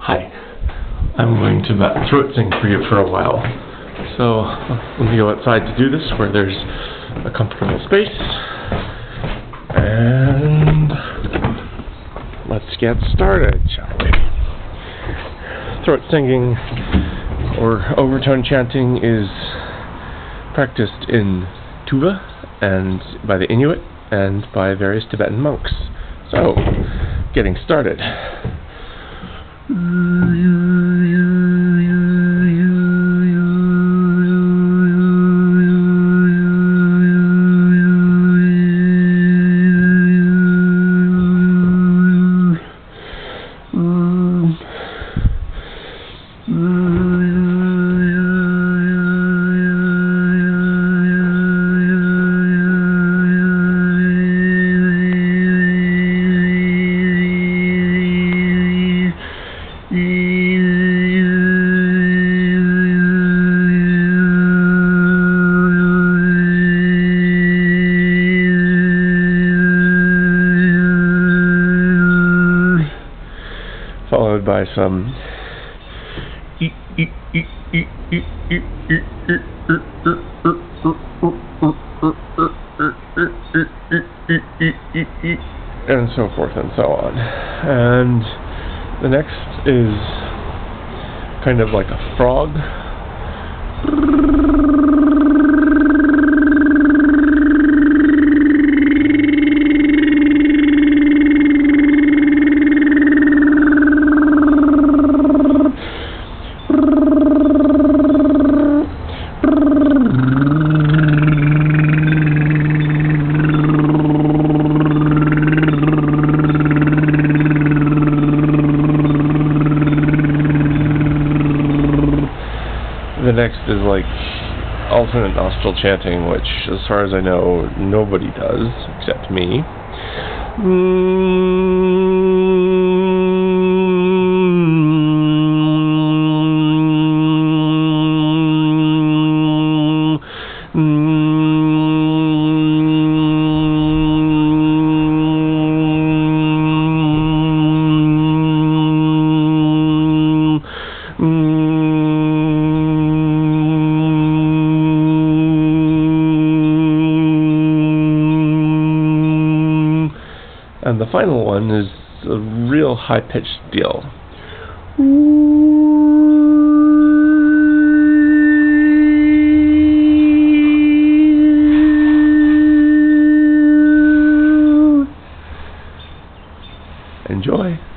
Hi, I'm going to throat sing for you for a while. So let me go outside to do this where there's a comfortable space. And let's get started, shall we? Throat singing or overtone chanting is practiced in Tuva and by the Inuit and by various Tibetan monks. So, getting started. Followed by some and so forth and so on. And the next is kind of like a frog. The next is like alternate nostril chanting, which, as far as I know, nobody does except me. And the final one is a real high-pitched deal. Enjoy.